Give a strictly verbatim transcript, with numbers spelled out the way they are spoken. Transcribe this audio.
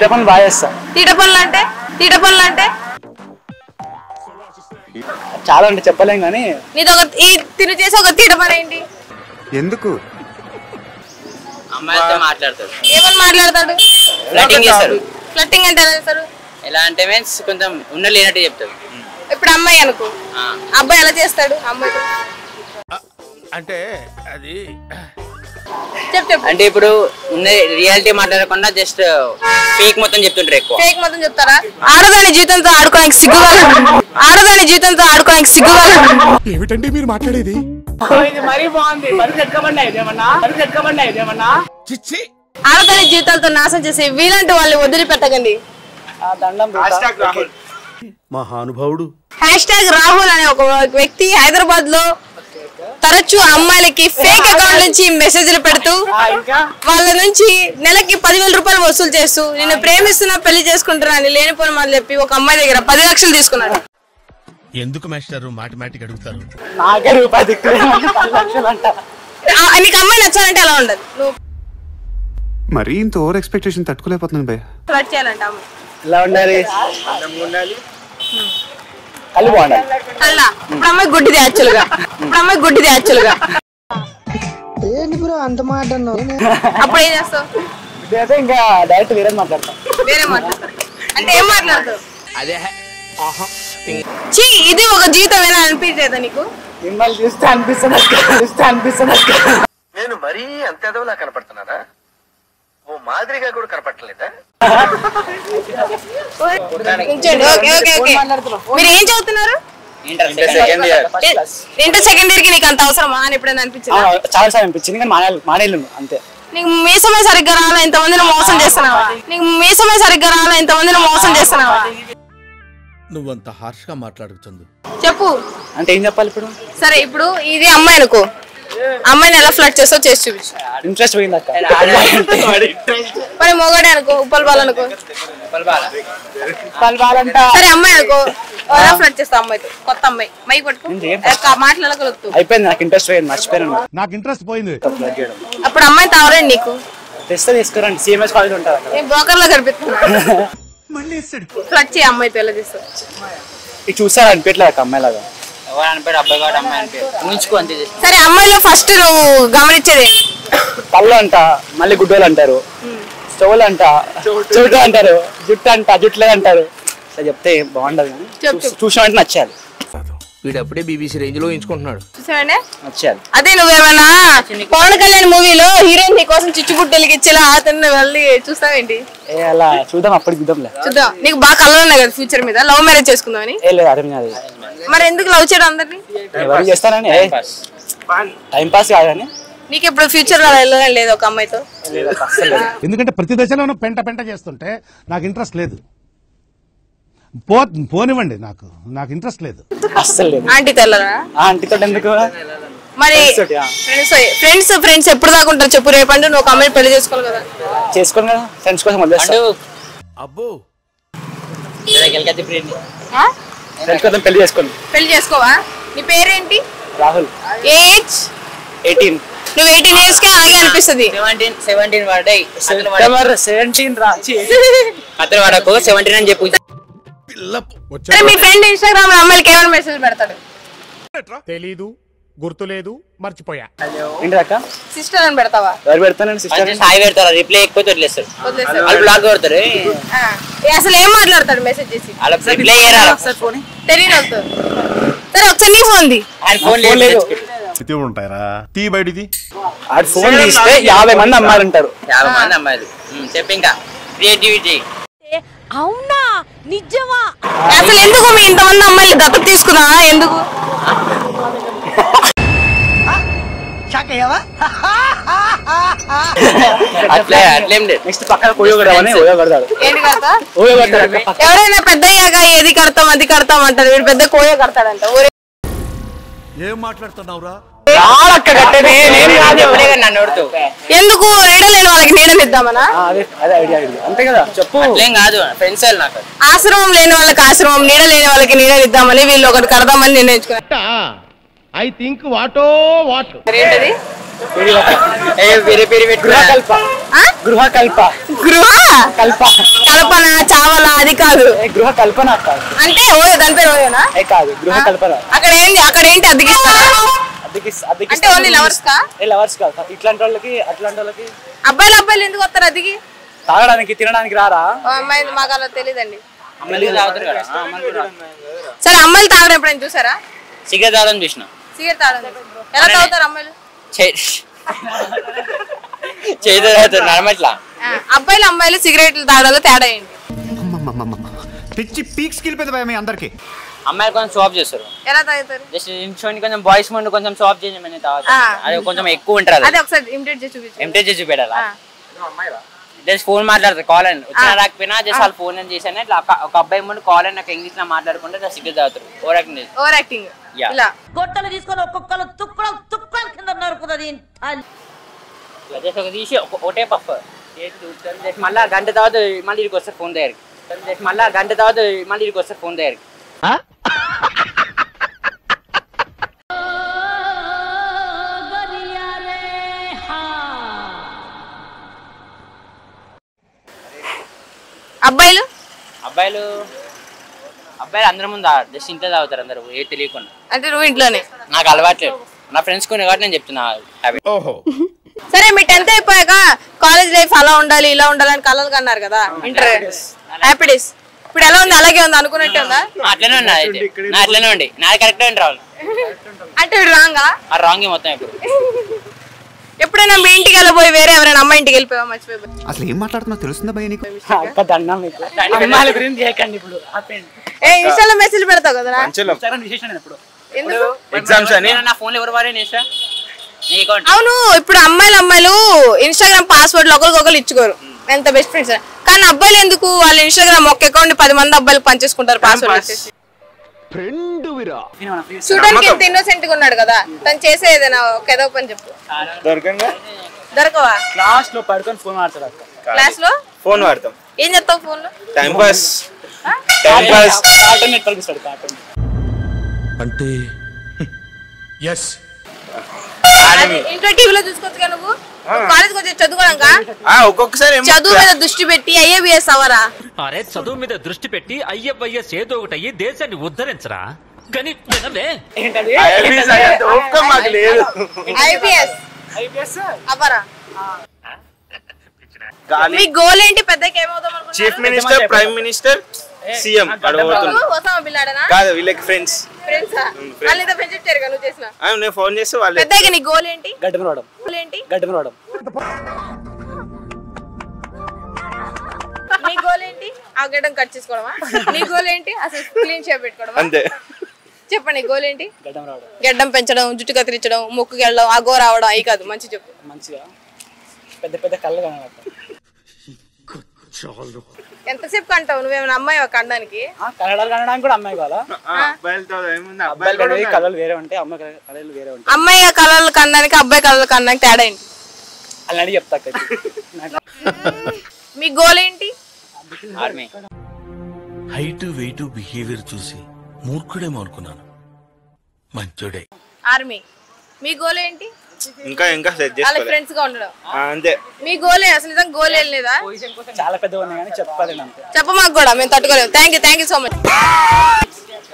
Theta పనులు బాగా చేస్తా. తీట పనులు అంటే తీట పనులు అంటే చాలా అంటే చెప్పలేం కానీ నీతో ఒక ఈ తిను చేసే ఒక తీట పని ఏంటి? ఎందుకు అమ్మాయిలతో మాట్లాడతాడు. ఏమని మాట్లాడతాడు? ఫ్లర్టింగ్ చేస్తాడు. ఫ్లర్టింగ్ అంటే ఎలా చేస్తారు? ఎలా అంటే మీన్స్ కొంచెం ఉన్న లేనట్టు చెప్తాడు. ఇప్పుడు అమ్మాయి అనుకో, అబ్బాయి ఎలా చేస్తాడు అమ్మాయితో? అంటే అది చెప్పు చెప్పు. అంటే ఇప్పుడు ఉన్న రియాలిటీ మాట్లాడకుండా జస్ట్ ఫేక్ మొత్తం చెప్తుంటారు ఎక్కువ. ఫేక్ మొత్తం చెప్తారా? ఆడదాని జీవితంతో ఆడుకోవడానికి సిగ్గుగా ఆడదాని జీవితంతో ఆడుకోవడానికి సిగ్గుగా ఏమిటండి మీరు మాట్లాడేది? మరీ బాగుంది. మరి చెక్కబండి ఏమన్నా మరి చెక్కబండి ఏమన్నా చిచ్చి ఆడదాని జీవితాలతో నాశనం చేసి వీలంటే వాళ్ళని వదిలిపెట్టకండి. మహానుభావుడు. హ్యాష్ ట్యాగ్ రాహుల్ అనే ఒక వ్యక్తి హైదరాబాద్ లో తరచూ అమ్మాయిలకి ఫేక్ అకౌంట్ నుంచి మెసేజ్లు పెడుతూ వాళ్ళ నుంచి నెలకి పదివేల రూపాయలు వసూలు చేస్తూ నేను ప్రేమిస్తున్నా పెళ్లి చేసుకుంటున్నా అని లేనిపోయిన మాట చెప్పి ఒక అమ్మాయి దగ్గర పది లక్షలు తీసుకున్నాడు. ఎందుకు మాస్టర్ మాటిమాటికి అడుగుతారు? నాకే రూపాయి దిక్కు పది లక్షలు అంట. నీకు అమ్మాయి నచ్చాలంటే అలా ఉండదు. నువ్వు మరీ ఇంత ఓవర్ ఎక్స్పెక్టేషన్ తట్టుకోలేకపోతున్నాను భయ్య. ఫ్లర్ట్ చేయాలంట అమ్మాయి. ఎలా ఉండాలి? కళ్ళు బాగుండాలి. అలా ఇప్పుడు అమ్మాయి గుడ్డిది యాక్చువల్ గా ఇప్పుడు అమ్మాయి గుడ్డిది యాక్చువల్ గా అప్పుడు ఏం చేస్తావు? ఇదైతే ఇంకా డైరెక్ట్ వేరే మాట్లాడతాం. వేరే మాట్లాడతారు అంటే ఏం మాట్లాడతావు? అదే చీ ఇది ఒక జీవితమేనా అనిపించేదా నీకు? మిమ్మల్ని చూస్తే అనిపిస్తుంది చూస్తే అనిపిస్తుంది నేను మరీ అంత ఎదవలా కనపడుతున్నారా? ఓ మాదిరిగా కూడా కనపడలేదా? మీరు ఏం చదువుతున్నారు? Inter second year. Inter second year కి నీకు అంత అవసరమా అని ఎప్పుడైనా అనిపించింది? చాలా సార్లు అనిపించింది కానీ మానే మానేళ్ళు అంతే. నీకు మీసమే సరిగ్గా రాలా ఇంతమందిని మోసం చేస్తున్నావా? నీకు మీసమే సరిగ్గా రాలా ఇంతమందిని మోసం చేస్తున్నావా? నువ్వంత హార్ష్ గా మాట్లాడుతుంది. చెప్పు. అంటే ఏం చెప్పాలి ఇప్పుడు? సరే ఇప్పుడు ఇది అమ్మాయి అనుకో, అమ్మాయిని ఎలా ఫ్లర్ట్ చేస్తావు చేసి చూపించు. ఇంట్రెస్ట్ పోయింది అక్క. మరి మొగాడే అనుకో, ఉప్పల్ బాల్ అనుకో, సరే అమ్మాయి అనుకో, ఎలా ఫ్లర్ట్ చేస్తావు అమ్మాయితో? కొత్త అమ్మాయి మైక్ పట్టుకో మాట్లాడగలుగుతావు. అయిపోయింది నాకు ఇంట్రెస్ట్ పోయింది, మర్చిపోయాను. నాకు ఇంట్రెస్ట్ పోయింది. అప్పుడు అమ్మాయి తావరండి నీకు తెస్తే తీసుకురండి. సిఎంఎస్ కాలేజ్ ఉంటారు. నేను బ్రోకర్ లో కనిపిస్తున్నా. ఫ్లర్ట్ చేయి అమ్మాయితో ఎలా చేస్తావు? ఇది చూసారు అనిపించలేదు అమ్మాయి లాగా. ఎవరు అనిపాడు? అబ్బాయి కాదు అమ్మాయి అనిపాడు. ఉంచుకో అంతే. సరే అమ్మాయిలో ఫస్ట్ నువ్వు గమనించేది పళ్ళు అంట, మళ్ళీ గుడ్డోలు అంటారు, చెవులు అంట, చెవులు అంటారు, జుట్టు అంట, జుట్లేదు అంటారు. అట్లా చెప్తే బాగుండదు. చూసిన అంటే నచ్చాలి. వీడు అప్పుడే బీబీసీ రేంజ్ లో ఎంచుకుంటున్నాడు. చూసావంటే నచ్చాలి. అదే నువ్వేమన్నా పవన్ కళ్యాణ్ మూవీలో హీరోయిన్ నీ కోసం చిచ్చుబుట్టు వెలిగించేలా అతను వెళ్ళి చూస్తావేంటి? ఏ అలా చూద్దాం, అప్పటికి చూద్దాంలే. చూద్దాం. నీకు బాగా కలర్ ఉన్నాయి కదా ఫ్యూచర్ మీద, లవ్ మ్యారేజ్ చేసుకుందామని. ఏ లేదు అర్థం కాదు. మరి ఎందుకు లవ్ చేయడం అందరినీ? ఎవరు చేస్తానని టైం పాస్ కాదని. నీకు ఇప్పుడు ఫ్యూచర్ లో వెళ్ళాలని లేదు ఒక అమ్మాయితో? ఎందుకంటే ప్రతి దశలోనూ పెంట పెంట చేస్తుంటే నాకు ఇంట్రెస్ట్ లేదు. పో పోనివ్వండి, నాకు నాకు ఇంట్రెస్ట్ లేదు అస్సలు లేదు. ఆంటీ తెల్లరా? ఆంటీతో ఎందుకు? మరి ఫ్రెండ్స్ ఫ్రెండ్స్ ఫ్రెండ్స్ ఎప్పుడు దాకా ఉంటారు చెప్పు? రేపంటే నువ్వు ఒక అమ్మాయిని పెళ్లి చేసుకోవాలి కదా. చేసుకోను కదా, ఫ్రెండ్స్ కోసం వదిలేస్తా. అబ్బో ఫ్రెండ్స్ కోసం పెళ్లి చేసుకోండి. పెళ్లి చేసుకోవా? నీ పేరేంటి? రాహుల్. ఏజ్? ఎయిటీన్. నువ్వు ఎయిటీన్ ఇయర్స్ కే అలాగే అనిపిస్తుంది. Seventeen seventeen వాడాయి. సెవెంటీన్ రా అతను వాడకు సెవెంటీన్ అని చెప్పు. సరే మీ ఫ్రెండ్ ఇన్స్టాగ్రామ్ లో అమ్మాయిలకి ఏమైనా మెసేజ్ పెడతాడు? తెలీదు, గుర్తులేదు, మర్చిపోయా. ఏంటి అక్క? సిస్టర్ అని పెడతావా? ఎవరు పెడతానండి? సిస్టర్ హాయ్ పెడతారు, రిప్లై ఎక్కువ వదిలేస్తారు. వాళ్ళు బ్లాక్ కొడతారు. అసలు ఏం మాట్లాడతాడు మెసేజ్ చేసి? అలా రిప్లై చేయరా? తెలియదు. సరే ఒకసారి నీ ఫోన్ ది. ఆయన ఫోన్ లేదు. ఉంటారా టీ బయటిది. ఆ ఫోన్ తీస్తే యాభై మంది అమ్మాయిలు ఉంటారు. యాభై మంది అమ్మాయిలు. చెప్పి ఇంకా క్రియేటివిటీ. అవునా? నిజమా? అసలు ఎందుకు మీ ఇంతమంది అమ్మాయిలు దత్తత తీసుకున్నా? ఎందుకు? అట్లే అట్లేం లేదు. నెక్స్ట్ పక్కన కోయో కడతాడు. ఏంటి కడతా? కోయో కడతాడు. ఎవరైనా పెద్ద అయ్యాక ఏది కడతాం అది కడతాం అంటారు, వీడు పెద్ద కోయో కడతాడంట. ఏం మాట్లాడుతున్నావురా? ఎందుకు నీడ లేని వాళ్ళకి నీడనిద్దామనా? అంతే కదా. చెప్పు. అట్లేం కాదు, ఫ్రెండ్స్ నాకు. ఆశ్రమం లేని వాళ్ళకి ఆశ్రమం, నీడ లేని వాళ్ళకి నీడనిద్దామని వీళ్ళు ఒకటి కడదామని నిర్ణయించుకున్నా. ఐ థింక్ వాటో వాట్ ఏంటది? గృహకల్ప. గృహ కల్ప. గృహ కల్ప. కల్పన చావల అది కాదు. గృహ కల్పన కాదు. అంటే ఓయో దాని పేరు ఓయోనా? ఏ కాదు, గృహ కల్పన. అక్కడ ఏంటి అక్కడ ఏంటి అద్దెకిస్తారా? అంటే ఓన్లీ లవర్స్ కా? ఏ లవర్స్ కాదు, ఇట్లాంటి వాళ్ళకి అట్లాంటి వాళ్ళకి. అబ్బాయిలు అబ్బాయిలు ఎందుకు వస్తారు అద్దెకి? తాగడానికి తినడానికి రారా? అమ్మాయి మాకు అలా తెలియదండి. సిగరెట్ సరే అమ్మాయిలు తాగడం ఎప్పుడైనా చూసారా? తాగడం చూసిన. సిగరెట్ తాగడం ఎలా తాగుతారు అమ్మాయిలు? చేతి తాగుతారు నార్మల్. అబ్బాయిలు అమ్మాయిలు సిగరెట్లు తాగడంలో తేడా ఏంటి? పిచ్చి పీక్స్ కిలిపోయింది భయ మీ అందరికి. అమ్మాయిలు కొంచెం షాప్ చేస్తారు. ఎలా తాగుతారు? జస్ట్ ఇంట్లోని కొంచెం బాయ్స్ ముందు కొంచెం షాప్ చేయమని తాగుతారు. అది కొంచెం ఎక్కువ ఉంటారు. అదే ఒకసారి ఇమిటేట్ చేసి చూపించు. ఇమిటేట్ చేసి చూపెట్టాలా? జస్ట్ ఫోన్ మాట్లాడతారు. కాల్ అని వచ్చినా రాకపోయినా జస్ట్ వాళ్ళు ఫోన్ అని చేశాను. ఇట్లా ఒక అబ్బాయి ముందు కాల్ అని నాకు ఇంగ్లీష్ లో మాట్లాడుకుంటే సిగ్గు తాగుతారు. ఓవర్ యాక్టింగ్ ఓవర్ యాక్టింగ్ ఇలా గొట్టలు తీసుకొని ఒక్కొక్కరు తుక్కలు తుక్కల కింద నరుకుతుంది. జస్ట్ ఒక తీసి ఒకటే పఫ్ జస్ట్ మళ్ళీ గంట తర్వాత మళ్ళీ ఇక్కడికి వస్తారు ఫోన్ దగ్గరికి. జస్ట్ మళ్ళీ గంట తర్వాత మళ్ళీ ఇక్కడికి వస్తారు ఫోన్ దగ్గరికి. అబ్బాయిలు అబ్బాయిలు అబ్బాయిలు అందరి ముందు జస్ట్ ఇంట్లో తాగుతారు అందరూ ఏ తెలియకుండా. అంటే నువ్వు ఇంట్లోనే? నాకు అలవాట్లేదు, నా ఫ్రెండ్స్ కొన్ని కాబట్టి నేను చెప్తున్నా. సరే మీ టెన్త్ అయిపోయాక కాలేజ్ లైఫ్ అలా ఉండాలి ఇలా ఉండాలని కలలు కన్నారు కదా, ఇంటర్ హ్యాపీ డేస్. ఇప్పుడు ఎలా ఉంది? అలాగే ఉంది అనుకున్నట్టే ఉందా? అట్లనే ఉన్నా అయితే నా అట్లనే ఉండి నాది కరెక్ట్ అండి రావాలి. అంటే రాంగా? ఆ రాంగ్ మొత్తం. ఇప్పుడు ఎప్పుడైనా మీ ఇంటికి వెళ్ళిపోయి వేరే ఎవరైనా అమ్మాయి ఇంటికి వెళ్ళిపోయావా? మర్చిపోయి అసలు ఏం మాట్లాడుతున్నావు తెలుస్తుందా భయ నీకు? దండం మీకు. అమ్మాయిల గురించి చేయకండి ఇప్పుడు. ఏ ఇన్స్టాలో మెసేజ్ పెడతావు కదా? ఎగ్జామ్స్ అని నా ఫోన్ లో ఎవరు వారే నేసా. అవును, ఇప్పుడు అమ్మాయిలు అమ్మాయిలు ఇన్స్టాగ్రామ్ పాస్వర్డ్ ఒకరికి ఒకరు ఇచ్చుకోరు, ఎంత బెస్ట్ ఫ్రెండ్స్. కానీ అబ్బాయిలు ఎందుకు వాళ్ళ ఇన్స్టాగ్రామ్ ఒక్క అకౌంట్ పది మంది అబ్బాయిలు పనిచేసుకుంటారు పాస్వర్డ్ వచ్చేసి. చూడడానికి ఇంత ఇన్నోసెంట్ గా ఉన్నాడు కదా, తను చేసే ఏదైనా ఒక ఏదో పని చెప్పు. దొరకవా? క్లాస్ లో పడుకొని ఫోన్ మాట్లాడతారు. క్లాస్ లో ఫోన్ వాడతాం. ఏం చెప్తావు ఫోన్ లో? Time pass. Time pass. Cartoon net పలికిస్తాడు. కార్టూన్ అంటే ఎస్ ఇంట్లో టీవీలో చూసుకోవచ్చుగా నువ్వు. కాలేజ్కి వచ్చి చదువుకోవడానికా? ఒక్కొక్కసారి చదువు మీద దృష్టి పెట్టి ఐఏబిఎస్ అవరా? అరే చదువు మీద దృష్టి పెట్టి ఐఎఫ్ఐఎస్ ఏదో ఒకటి అయ్యి దేశాన్ని ఉద్ధరించరా. కానీ ఐబిఎస్ అవరా? మీ గోల్ ఏంటి? పెద్దకి ఏమవుదాం అనుకుంటున్నారు? Chief minister, prime minister, CM. Osama bin లాడెనా? కాదు, వీళ్ళకి ఫ్రెండ్స్. ఫ్రెండ్సా? వాళ్ళతో ఫ్రెండ్షిప్ చేయరు నువ్వు చేసిన. నేను ఫోన్ చేస్తే వాళ్ళు. పెద్దకి నీ గోల్ ఏంటి? గడ్డం రావడం. గోల్ ఏంటి? గడ్డం రావడం. నీ గోల్ ఏంటి? ఆ గడ్డం కట్ చేసుకోవడమా? నీ గోల్ ఏంటి? అసలు క్లీన్ షేప్ పెట్టుకోవడమా? అంతే. చెప్పండి గోల్ ఏంటి? గడ్డం రావడం. గడ్డం పెంచడం, జుట్టు కత్తిరించడం, ముక్కుకి వెళ్ళడం, అగో రావడం అవి కాదు, మంచి చెప్పు. మంచిగా పెద్ద పెద్ద కళ్ళు కనబడతాయి. ఎంతసేపు కంటావు? నువ్వేమైనా అమ్మాయి కండానికి? కన్నడాలు కనడానికి కూడా అమ్మాయి కావాలా? అబ్బాయి కళలు వేరే ఉంటాయి, అమ్మాయి కళలు వేరే ఉంటాయి. అమ్మాయి కళలు కనడానికి అబ్బాయి కళలు కనడానికి తేడా ఏంటి? అలాంటి చెప్తా. మీ గోల్ ఏంటి? ఆర్మీ. హైట్ వెయిట్ బిహేవియర్ చూసి మూర్ఖుడేమో అనుకున్నాను, మంచోడే. ఆర్మీ. మీ గోల్ ఏంటి? ఇంకా ఇంకా సెట్ వాళ్ళ ఫ్రెండ్స్ గా ఉండడం అంతే. మీ గోల్ అసలు నిజంగా గోల్ ఏం లేదా? చాలా పెద్దగా ఉన్నాయి కానీ చెప్పాలి అంతే. చెప్ప మాకు కూడా, మేము తట్టుకోలేము. Thank you thank you so much.